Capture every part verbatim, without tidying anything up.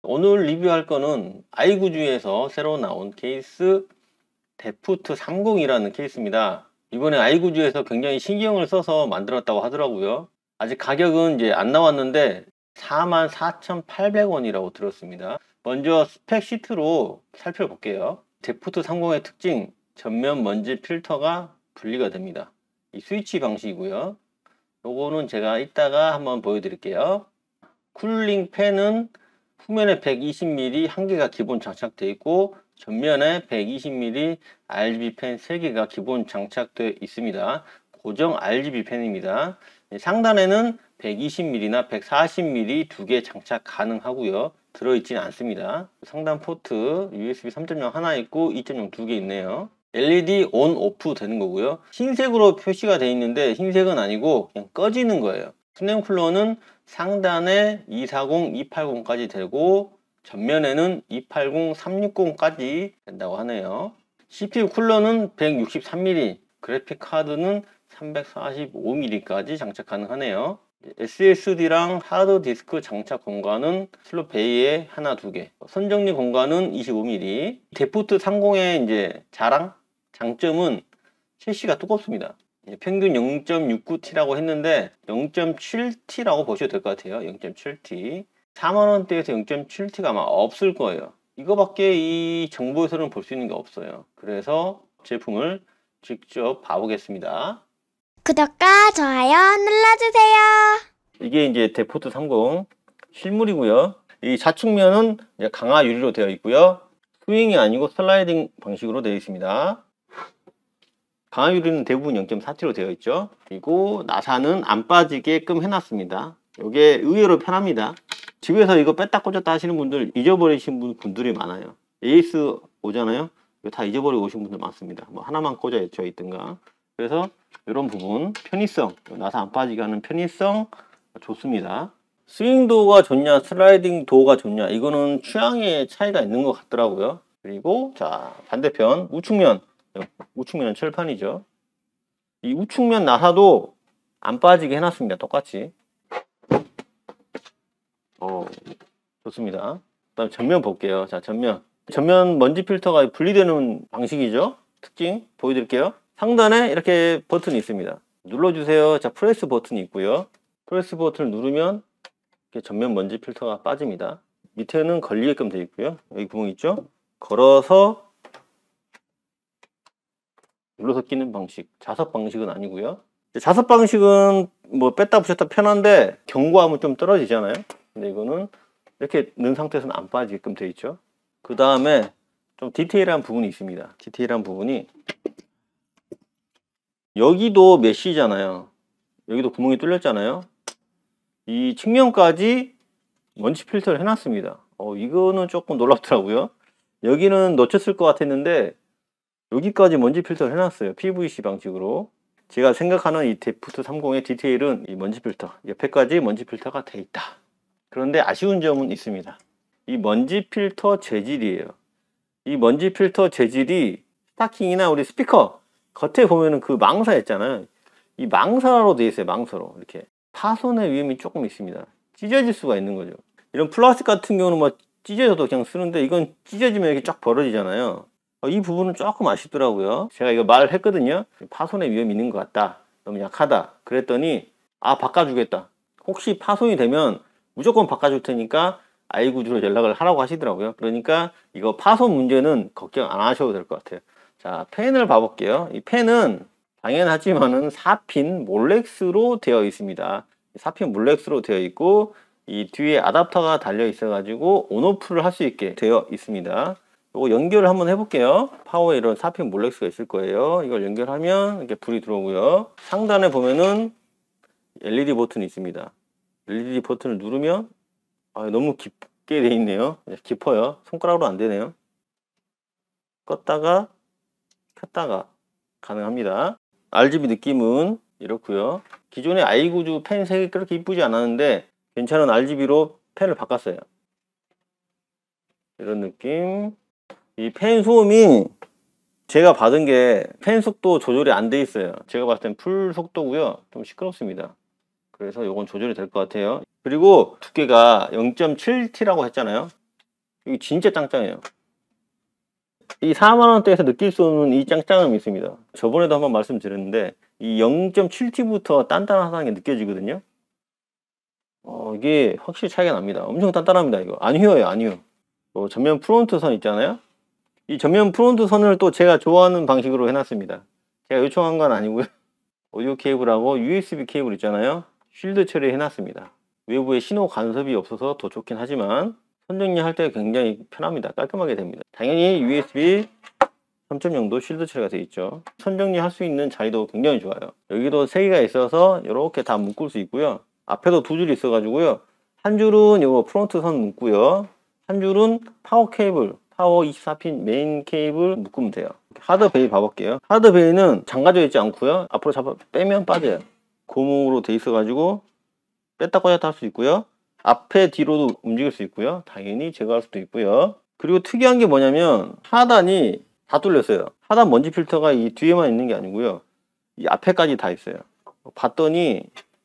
오늘 리뷰할 거는 아이구즈에서 새로 나온 케이스 데프트 삼십이라는 케이스입니다. 이번에 아이구즈에서 굉장히 신경을 써서 만들었다고 하더라고요. 아직 가격은 이제 안 나왔는데 사만 사천팔백 원이라고 들었습니다. 먼저 스펙 시트로 살펴볼게요. 데프트 삼십의 특징, 전면 먼지 필터가 분리가 됩니다. 이 스위치 방식이고요. 요거는 제가 이따가 한번 보여드릴게요. 쿨링 팬은 후면에 백이십 밀리미터 한 개가 기본 장착되어 있고 전면에 백이십 밀리미터 알지비 팬 세 개가 기본 장착되어 있습니다. 고정 알지비 팬입니다. 상단에는 백이십 밀리미터나 백사십 밀리미터 두 개 장착 가능하고요. 들어있지는 않습니다. 상단 포트 유에스비 삼 점 영 하나 있고 이 점 영 두 개 있네요. 엘이디 온 오프 되는 거고요. 흰색으로 표시가 되어 있는데 흰색은 아니고 그냥 꺼지는 거예요. 슬램 쿨러는 상단에 이백사십, 이백팔십까지 되고 전면에는 이백팔십, 삼백육십까지 된다고 하네요. 씨피유 쿨러는 백육십삼 밀리미터, 그래픽 카드는 삼백사십오 밀리미터까지 장착 가능하네요. 에스에스디랑 하드디스크 장착 공간은 슬롯 베이에 하나, 두 개. 선정리 공간은 이십오 밀리미터. 데프트 삼십의 이제 자랑, 장점은 셰시가 두껍습니다. 평균 영 점 육구 티라고 했는데 영 점 칠 티라고 보셔도 될 것 같아요. 영 점 칠 티. 사만 원대에서 영 점 칠 티가 아마 없을 거예요. 이거밖에 이 정보에서는 볼 수 있는 게 없어요. 그래서 제품을 직접 봐보겠습니다. 구독과 좋아요 눌러주세요. 이게 이제 데프트 삼십 실물이고요. 이 좌측면은 이제 강화 유리로 되어 있고요. 스윙이 아니고 슬라이딩 방식으로 되어 있습니다. 강화 유리는 대부분 영 점 사 티로 되어 있죠. 그리고 나사는 안 빠지게끔 해놨습니다. 이게 의외로 편합니다. 집에서 이거 뺐다 꽂았다 하시는 분들 잊어버리신 분들이 많아요. 에이스 오잖아요. 이거 다 잊어버리고 오신 분들 많습니다. 뭐 하나만 꽂아 있든가. 그래서 이런 부분 편의성, 나사 안 빠지게 하는 편의성 좋습니다. 스윙 도어가 좋냐 슬라이딩 도어가 좋냐 이거는 취향의 차이가 있는 것 같더라고요. 그리고 자 반대편 우측면, 우측면은 철판이죠. 이 우측면 나사도 안 빠지게 해놨습니다. 똑같이. 어, 좋습니다. 그다음 전면 볼게요. 자, 전면. 전면 먼지 필터가 분리되는 방식이죠. 특징 보여드릴게요. 상단에 이렇게 버튼이 있습니다. 눌러주세요. 자, 프레스 버튼이 있고요. 프레스 버튼을 누르면 이렇게 전면 먼지 필터가 빠집니다. 밑에는 걸리게끔 되어 있고요. 여기 구멍 있죠? 걸어서 눌러서 끼는 방식. 자석 방식은 아니고요. 자석 방식은 뭐 뺐다 붙였다 편한데 경고하면 좀 떨어지잖아요. 근데 이거는 이렇게 넣은 상태에서는 안 빠지게끔 되어 있죠. 그 다음에 좀 디테일한 부분이 있습니다. 디테일한 부분이 여기도 메쉬잖아요. 여기도 구멍이 뚫렸잖아요. 이 측면까지 먼지 필터를 해놨습니다. 어, 이거는 조금 놀랍더라고요. 여기는 놓쳤을 것 같았는데 여기까지 먼지 필터를 해놨어요. 피브이씨 방식으로. 제가 생각하는 이 데프트 삼십의 디테일은 이 먼지 필터, 옆에까지 먼지 필터가 돼 있다. 그런데 아쉬운 점은 있습니다. 이 먼지 필터 재질이에요. 이 먼지 필터 재질이 스타킹이나 우리 스피커 겉에 보면은 그 망사 있잖아요. 이 망사로 되어 있어요. 망사로 이렇게 파손의 위험이 조금 있습니다. 찢어질 수가 있는 거죠. 이런 플라스틱 같은 경우는 뭐 찢어져도 그냥 쓰는데 이건 찢어지면 이렇게 쫙 벌어지잖아요. 이 부분은 조금 아쉽더라고요. 제가 이거 말을 했거든요. 파손의 위험이 있는 것 같다. 너무 약하다. 그랬더니 아 바꿔주겠다. 혹시 파손이 되면 무조건 바꿔줄 테니까 아이구즈로 연락을 하라고 하시더라고요. 그러니까 이거 파손 문제는 걱정 안 하셔도 될 것 같아요. 자, 펜을 봐볼게요. 이 펜은 당연하지만은 사 핀 몰렉스로 되어 있습니다. 사 핀 몰렉스로 되어 있고 이 뒤에 아답터가 달려 있어 가지고 온오프를 할 수 있게 되어 있습니다. 이거 연결을 한번 해볼게요. 파워에 이런 사 핀 몰렉스가 있을 거예요. 이걸 연결하면 이렇게 불이 들어오고요. 상단에 보면은 엘이디 버튼이 있습니다. 엘이디 버튼을 누르면 아, 너무 깊게 돼 있네요. 깊어요. 손가락으로 안 되네요. 껐다가 켰다가 가능합니다. 알지비 느낌은 이렇고요. 기존의 아이구즈 펜 색이 그렇게 이쁘지 않았는데 괜찮은 알지비로 펜을 바꿨어요. 이런 느낌. 이 펜 소음이 제가 받은 게 펜 속도 조절이 안 돼 있어요. 제가 봤을 땐 풀 속도고요. 좀 시끄럽습니다. 그래서 이건 조절이 될 것 같아요. 그리고 두께가 영 점 칠 티라고 했잖아요. 이게 진짜 짱짱해요. 이 사만 원대에서 느낄 수 없는 이 짱짱함이 있습니다. 저번에도 한번 말씀드렸는데 이 영 점 칠 티부터 단단하다는 게 느껴지거든요. 어, 이게 확실히 차이가 납니다. 엄청 단단합니다. 이거 안 휘어요, 안 휘어. 어, 전면 프론트 선 있잖아요. 이 전면 프론트 선을 또 제가 좋아하는 방식으로 해놨습니다. 제가 요청한 건 아니고요. 오디오 케이블하고 유에스비 케이블 있잖아요. 쉴드 처리 해놨습니다. 외부에 신호 간섭이 없어서 더 좋긴 하지만 선정리 할 때 굉장히 편합니다. 깔끔하게 됩니다. 당연히 유에스비 삼 점 영도 쉴드 처리가 되어 있죠. 선정리 할 수 있는 자리도 굉장히 좋아요. 여기도 세 개가 있어서 이렇게 다 묶을 수 있고요. 앞에도 두 줄이 있어 가지고요. 한 줄은 이거 프론트 선 묶고요. 한 줄은 파워 케이블, 파워 이십사 핀 메인 케이블 묶으면 돼요. 하드 베이 봐볼게요. 하드 베이는 잠가져 있지 않고요. 앞으로 잡아 빼면 빠져요. 고무로 돼 있어 가지고 뺐다 꽂았다 할 수 있고요. 앞에 뒤로도 움직일 수 있고요. 당연히 제거할 수도 있고요. 그리고 특이한 게 뭐냐면 하단이 다 뚫렸어요. 하단 먼지 필터가 이 뒤에만 있는 게 아니고요. 이 앞에까지 다 있어요. 봤더니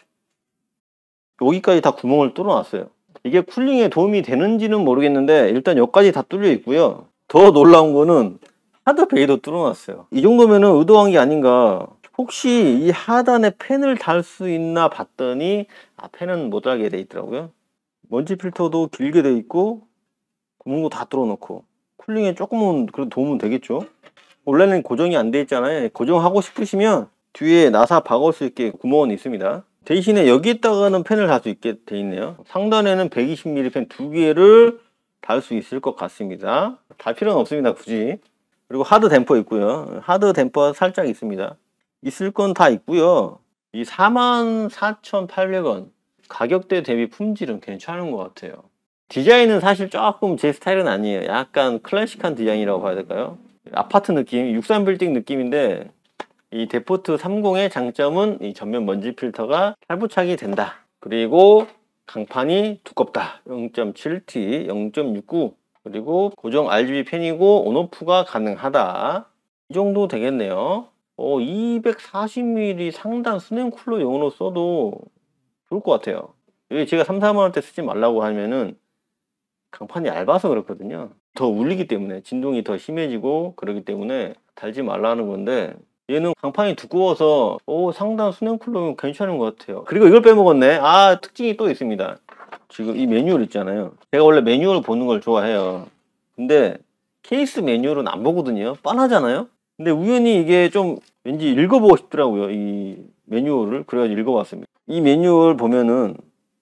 여기까지 다 구멍을 뚫어놨어요. 이게 쿨링에 도움이 되는지는 모르겠는데 일단 여기까지 다 뚫려 있고요. 더 놀라운 거는 하드 베이도 뚫어놨어요. 이 정도면은 의도한 게 아닌가. 혹시 이 하단에 팬을 달 수 있나 봤더니 아, 팬은 못 달게 돼 있더라고요. 먼지 필터도 길게 돼 있고 구멍도 다 뚫어놓고 쿨링에 조금은 그래도 도움은 되겠죠. 원래는 고정이 안 돼 있잖아요. 고정하고 싶으시면 뒤에 나사 박을 수 있게 구멍은 있습니다. 대신에 여기에다가는 팬을 달 수 있게 돼 있네요. 상단에는 백이십 밀리미터 팬 두 개를 달 수 있을 것 같습니다. 달 필요는 없습니다, 굳이. 그리고 하드 댐퍼 있고요. 하드 댐퍼 살짝 있습니다. 있을 건 다 있고요. 이 사만 사천팔백 원 가격대 대비 품질은 괜찮은 것 같아요. 디자인은 사실 조금 제 스타일은 아니에요. 약간 클래식한 디자인이라고 봐야 될까요? 아파트 느낌, 육삼 빌딩 느낌인데 이 데프트 삼십의 장점은 이 전면 먼지 필터가 탈부착이 된다. 그리고 강판이 두껍다. 영 점 칠 티, 영 점 육구. 그리고 고정 알지비 팬이고 온오프가 가능하다. 이 정도 되겠네요. 어, 이백사십 밀리미터 상단 스냅 쿨러용으로 써도 좋을 것 같아요. 이게 제가 삼, 사만 원대 쓰지 말라고 하면은 강판이 얇아서 그렇거든요. 더 울리기 때문에 진동이 더 심해지고 그러기 때문에 달지 말라는 건데 얘는 강판이 두꺼워서 오, 상단 스냅 쿨러면 괜찮은 것 같아요. 그리고 이걸 빼먹었네. 아, 특징이 또 있습니다. 지금 이 매뉴얼 있잖아요. 제가 원래 매뉴얼 보는 걸 좋아해요. 근데 케이스 매뉴얼은 안 보거든요. 뻔하잖아요. 근데 우연히 이게 좀 왠지 읽어보고 싶더라고요. 이 매뉴얼을. 그래가지고 읽어봤습니다. 이 매뉴얼 보면은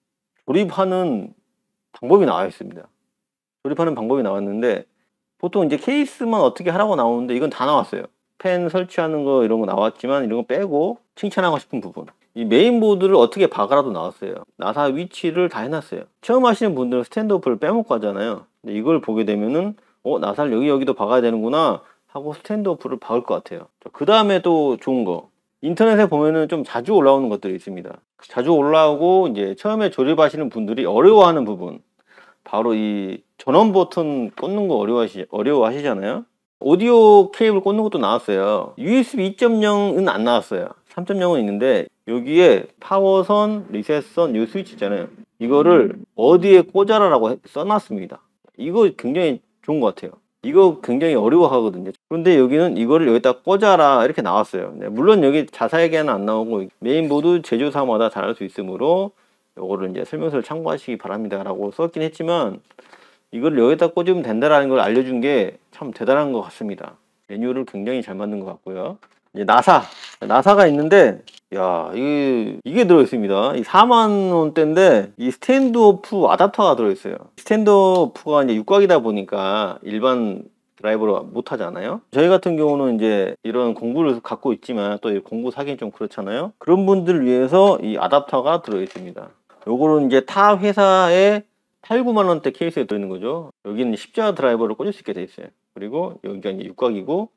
조립하는 방법이 나와 있습니다. 조립하는 방법이 나왔는데 보통 이제 케이스만 어떻게 하라고 나오는데 이건 다 나왔어요. 펜 설치하는 거 이런 거 나왔지만 이런 거 빼고 칭찬하고 싶은 부분, 이 메인보드를 어떻게 박아라도 나왔어요. 나사 위치를 다 해놨어요. 처음 하시는 분들은 스탠드오프를 빼먹고 하잖아요. 근데 이걸 보게 되면은 어, 나사를 여기 여기도 박아야 되는구나 하고 스탠드오프를 박을 것 같아요. 그 다음에 또 좋은 거, 인터넷에 보면은 좀 자주 올라오는 것들이 있습니다. 자주 올라오고 이제 처음에 조립하시는 분들이 어려워하는 부분, 바로 이 전원 버튼 꽂는 거 어려워하시, 어려워하시잖아요. 오디오 케이블 꽂는 것도 나왔어요. 유에스비 이 점 영은 안 나왔어요. 삼 점 영은 있는데 여기에 파워선, 리셋선, 이 스위치 있잖아요. 이거를 어디에 꽂아라 라고 써놨습니다. 이거 굉장히 좋은 것 같아요. 이거 굉장히 어려워하거든요. 그런데 여기는 이거를 여기다 꽂아라 이렇게 나왔어요. 네, 물론 여기 자세하게는 안 나오고 메인보드 제조사마다 다를 수 있으므로 이거를 이제 설명서를 참고하시기 바랍니다 라고 썼긴 했지만 이걸 여기다 꽂으면 된다라는 걸 알려준 게 참 대단한 것 같습니다. 매뉴얼을 굉장히 잘 만든 것 같고요. 이제 나사, 나사가 있는데 야, 이게, 이게 들어있습니다. 이 사만 원대인데 이 스탠드오프 아답터가 들어있어요. 스탠드오프가 이제 육각이다 보니까 일반 드라이버로 못 하잖아요. 저희 같은 경우는 이제 이런 공구를 갖고 있지만 또 공구 사기는 좀 그렇잖아요. 그런 분들을 위해서 이 아답터가 들어있습니다. 요거는 이제 타 회사의 팔, 구만 원대 케이스에 들어있는 거죠. 여기는 십자 드라이버를 꽂을 수 있게 돼 있어요. 그리고 여기가 이제 육각이고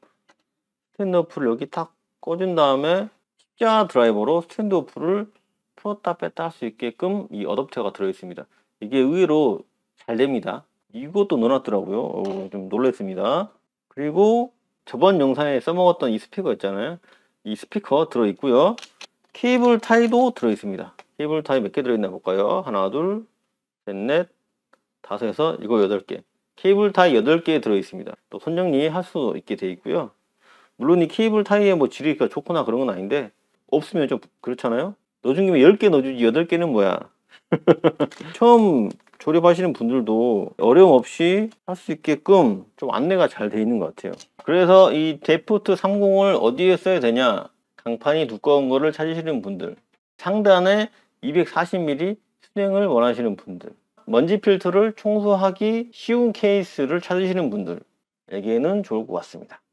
스탠드오프를 여기 탁 꽂은 다음에 십자 드라이버로 스탠드오프를 풀었다 뺐다 할 수 있게끔 이 어댑터가 들어있습니다. 이게 의외로 잘 됩니다. 이것도 넣어놨더라고요. 오, 좀 놀랐습니다. 그리고 저번 영상에 써먹었던 이 스피커 있잖아요. 이 스피커 들어있고요. 케이블 타이도 들어있습니다. 케이블 타이 몇 개 들어있나 볼까요? 하나, 둘, 셋, 넷, 다섯에서 이거 여덟 개. 케이블 타이 여덟 개 들어있습니다. 또 손정리 할 수 있게 되어 있고요. 물론 이 케이블 타이에 뭐 질이 좋거나 그런 건 아닌데 없으면 좀 그렇잖아요. 넣어준 김에 열 개 넣어주지 여덟 개는 뭐야. 처음 조립하시는 분들도 어려움 없이 할 수 있게끔 좀 안내가 잘 되어 있는 것 같아요. 그래서 이 데프트 삼십을 어디에 써야 되냐, 강판이 두꺼운 거를 찾으시는 분들, 상단에 이백사십 밀리미터 수냉을 원하시는 분들, 먼지 필터를 청소하기 쉬운 케이스를 찾으시는 분들에게는 좋을 것 같습니다.